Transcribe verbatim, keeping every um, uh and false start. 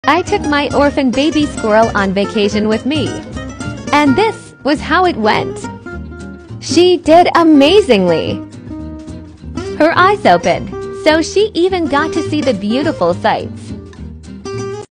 I took my orphan baby squirrel on vacation with me. And this was how it went. She did amazingly. Her eyes opened, so she even got to see the beautiful sights.